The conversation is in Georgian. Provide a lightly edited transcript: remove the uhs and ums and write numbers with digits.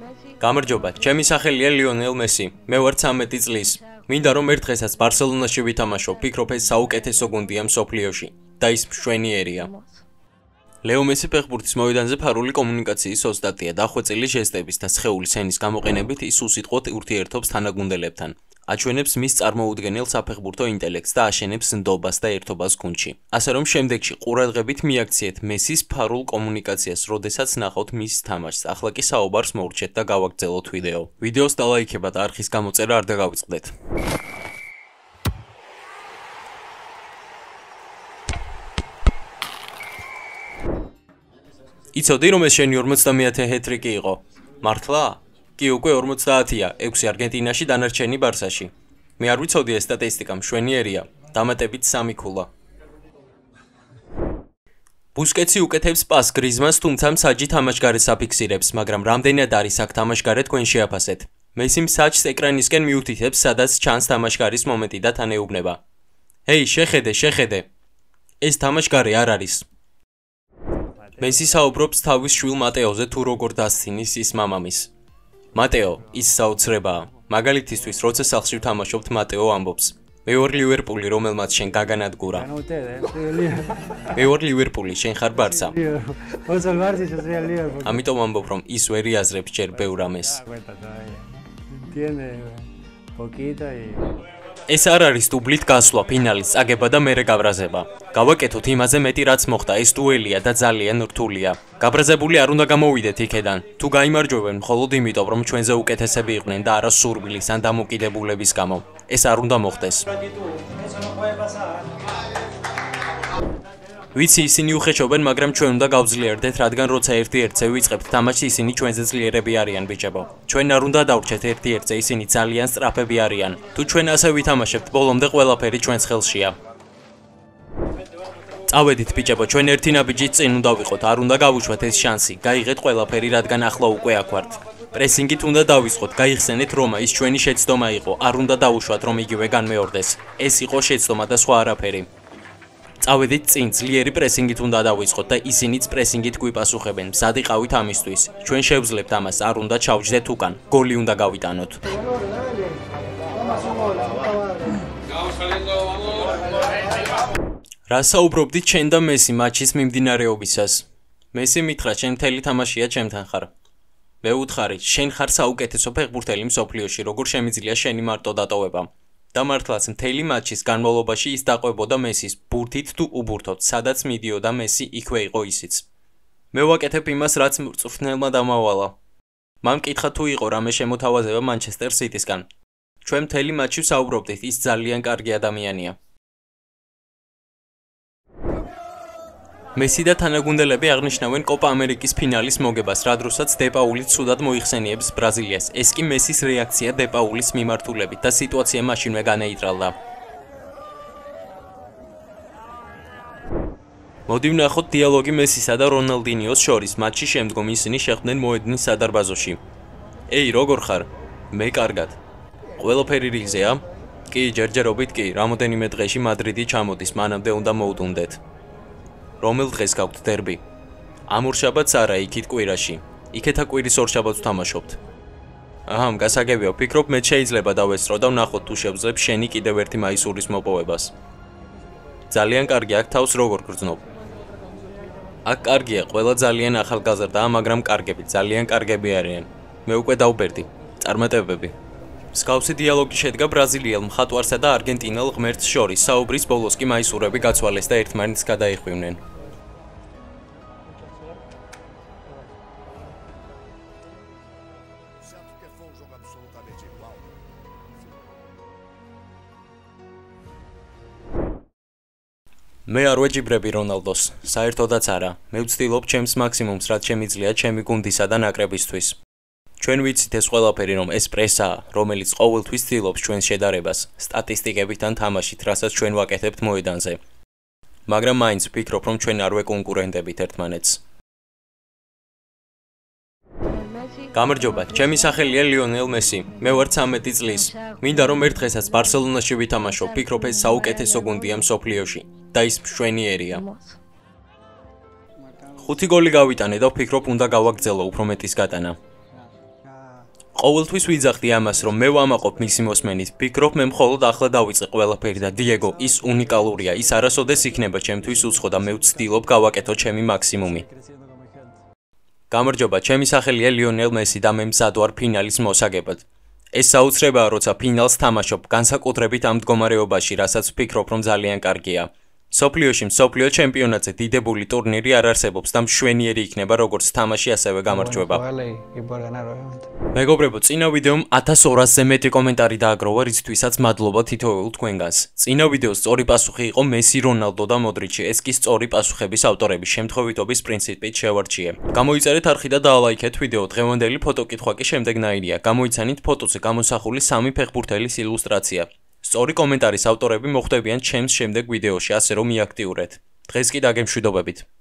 გამარჯობა, ჩემი სახელია ლიონელ მესი. მე ვარ 13 წლის. მინდა რომ ერთ დღესაც ბარსელონაში ვითამაშო, ვფიქრობ ეს საუკეთესო გუნდია მსოფლიოში და ის მშვენიერია. ლეო მესი ფეხბურთის მოედანზე ფარული კომუნიკაციის ოსტატია, დახვეწილი ჟესტების და სხეულის ენის გამოყენებით ის უსიტყვოდ ურთიერთობს თანაგუნდელებთან. აჩვენებს მის წარმოუდგენელ საფეხბურთო ინტელექტს და აშენებს ნდობას და ერთობას გუნდში. ასე რომ შემდეგში ყურადღებით მიაქციეთ მესის ფარულ კომუნიკაციას, როდესაც ნახავთ მის თამაშს. ახლა კი საუბარს მოურჩეთ და გავაგრძელოთ ვიდეო. ვიდეოს დალაიქება და არხის გამოწერა არ დაგავიწყდეთ. იცოდი რომ ეს შენი 50-ე ჰეტრიკი იყო? მართლა? კი უკვე 50-ია, 6 არგენტინაში, დანარჩენი ბარსაში. მე არ ვიცოდი ეს სტატისტიკა მშვენიერია, დამატებით 3 ქულა. ბუსკეტსი უკეთებს პას გრიზმანს, თუმცა მსაჯი თამაშგარეს აფიქსირებს, მაგრამ რამდენად არის აქ თამაშგარე თქვენ შეაფასეთ. მესი მსაჯს ეკრანისკენ მიუთითებს, სადაც ჩანს თამაშგარის მომენტი და თან ეუბნება. ჰეი, შეხედე. ეს თამაშგარე არ არის. მესი საუბრობს თავის შვილ მატეოზე თუ როგორ დასცინის ის მამამის. მატეო, ის საოცრებაა. მაგალითისთვის, როცა სახლში ვთამაშობთ, მატეო ამბობს. მე ვარ ლივერპული, რომელმაც შენ გაგანადგურა. მე ვარ ლივერპული, შენ ხარ ბარსა. ამიტომ ამბობ, რომ ის ვერ იაზრებს ჯერ ბევრ ამას. ეს არ არის დუბლით გასვლა, ფინალის წაგება და მერე გაბრაზება. გავაკეთოთ იმაზე მეტი რაც მოხდა, ეს დუელია და ძალიან რთულია. გაბრაზებული არ უნდა გამოვიდეთ იქედან. თუ გაიმარჯვებენ, მხოლოდ იმიტომ, რომ ჩვენზე უკეთესები იყვნენ და არა სურვილის ან დამოკიდებულების გამო. ეს არ უნდა მოხდეს. ვიცი ისინი უხეშობენ, მაგრამ ჩვენ უნდა გავძლიერდეთ, რადგან როცა 1-1-ზე ვიწყებთ თამაშს, ისინი ჩვენზე ძლიერები არიან, ბიჭებო. ჩვენ არ უნდა დავრჩეთ 1-1-ზე, ისინი ძალიან სწრაფები არიან. თუ ჩვენ ასე ვითამაშებთ, ბოლომდე ყველაფერი ჩვენს ხელშია. წავედით, ბიჭებო, ჩვენ ერთი ნაბიჯით წინ უნდა ვიყოთ, არ უნდა გავუშვათ ეს შანსი. გაიღეთ ყველაფერი, რადგან ახლა უკვე აქ ვართ. პრესინგით უნდა დავისხოთ, გაიხსენეთ რომა, ის ჩვენი შეცდომა იყო, არ უნდა დავუშვათ, რომ იგივე განმეორდეს. ეს იყო შეცდომა და სხვა არაფერი. წავედით წინ, ძლიერი პრესინგით უნდა დავისხოთ და ისინიც პრესინგით გვიპასუხებენ. მზად იყავით ამისთვის. ჩვენ შევძლებთ ამას, არ უნდა ჩავჯდეთ უკან. გოლი უნდა გავიტანოთ. რა საუბრობდით შენ და მესი მატჩის მიმდინარეობისას? მესი მითხრა, შენ მთელი თამაშია ჩემთან ხარ. მე ვუთხარი, შენ ხარ საუკეთესო ფეხბურთელი მსოფლიოში, როგორ შემიძლია შენი მარტო დატოვება? და მართლაც მთელი მატჩის განმავლობაში ის დაყვებოდა მესის, ბურთით თუ უბურთოთ, სადაც მიდიოდა მესი, იქვე იყო ისიც. მე ვაკეთებ იმას, რაც მწვრთნელმა დამავალა. მან მკითხა თუ იყო რამე შემოთავაზება მანჩესტერ სიტისგან. ჩვენ მთელი მატჩი ვსაუბრობდით, ის ძალიან კარგი ადამიანია. მესი და თანაგუნდელები აღნიშნავენ კოპა ამერიკის ფინალის მოგებას, რა დროსაც დეპაული ცუდად მოიხსენიებს ბრაზილიას. ეს კი მესის რეაქცია დეპაულის მიმართულებით და სიტუაცია მაშინვე განეიტრალდა. მოდი ვნახოთ დიალოგი მესისა და რონალდინიოს შორის. მატჩის შემდგომ ისინი შეხვდნენ მოედნის სადარბაზოში. ეი, როგორ ხარ? მე კარგად. ყველაფერი რიგზეა? კი, ჯერჯერობით კი, რამოდენიმე დღეში მადრიდი ჩამოდის, მანამდე უნდა მოუდუნდეთ. რომელ დღეს გაქვთ დერბი? ამურშაბათს არა, იქით კვირაში. იქეთა კვირის ორშაბათს ვთამაშობთ. აჰა, გასაგებია, ვფიქრობ მე შეიძლება დავესწრო და ვნახოთ თუ შევძლებ შენი კიდევ ერთი მაისურის მოპოვებას. ძალიან კარგი, აქ თავს როგორ გრძნობ? აქ კარგია, ყველა ძალიან ახალგაზრდაა, მაგრამ კარგები, ძალიან კარგები არიან. მე უკვე დავბერდი. წარმატებები. მსგავსი დიალოგი შედგა ბრაზილიელ მხატვარსა და არგენტინელ ღმერთს შორის. საუბრის ბოლოს კი მაისურები გაცვალეს და ერთმანეთს გადაიხვივნენ. მე არ ვეჯიბრები რონალდოს, საერთოდაც არა. მე ვცდილობ ჩემს მაქსიმუმს, რაც შემიძლია ჩემი გუნდისა და ნაკრებისთვის. ჩვენ ვიცით ეს ყველაფერი, რომ ეს პრესაა, რომელიც ყოველთვის ცდილობს ჩვენს შედარებას, სტატისტიკებით ან თამაშით, რასაც ჩვენ ვაკეთებთ მოედანზე. მაგრამ მაინც ვფიქრობ, რომ ჩვენ არ ვეკონკურენტებით ერთმანეთს. გამარჯობა, ჩემი სახელია ლიონელ მესი. მე ვარ 13 წლის. მინდა რომ ერთ დღესაც ბარსელონაში ვითამაშო, ვფიქრობ ეს საუკეთესო გუნდია მსოფლიოში და ის მშვენიერია. 5 გოლი გავიტანე და ვფიქრობ უნდა გავაგრძელო უფრო მეტის გატანა. ყოველთვის ვიძახდი ამას, რომ მე ვამაყობ მისი მოსმენით. ფიქრობ მე მხოლოდ ახლა დავიწყე ყველაფერი და დიეგო ის უნიკალურია, ის არასოდეს იქნება ჩემთვის უცხო და მე ვცდილობ გავაკეთო ჩემი მაქსიმუმი. გამარჯობა, ჩემი სახელია ლიონელ მესი და მე მზად ვარ ფინალის მოსაგებად. ეს საოცრებაა, როცა ფინალს თამაშობ, განსაკუთრებით ამ მდგომარეობაში, რასაც ვფიქრობ, რომ ძალიან კარგია. სოფლიოში მსოფლიო ჩემპიონატზე დიდებული ტურნირი არ არსებობს და მშვენიერი იქნება როგორც თამაში, ასევე გამარჯვება. მეგობრებო, წინა ვიდეომ 1200-ზე მეტი კომენტარი დააგროვა, რისთვისაც მადლობა თითოეულ თქვენგანს. წინა ვიდეოს სწორი პასუხი იყო მესი, რონალდო და მოდრიჩი. ეს კი სწორი პასუხების ავტორების შემთხვევითობის პრინციპით შევარჩიე. გამოიწერეთ არხი და დაალაიქეთ ვიდეო. დღევანდელი ფოტოკითხვა კი შემდეგნაირია. გამოიცანით ფოტოზე გამოსახული სამი ფეხბურთელის ილუსტრაცია. სწორი კომენტარის ავტორები მოხვდებიან ჩემს შემდეგ ვიდეოში, ასე რომ მიაქტიურეთ. დღეს კი დაგემშვიდობებით.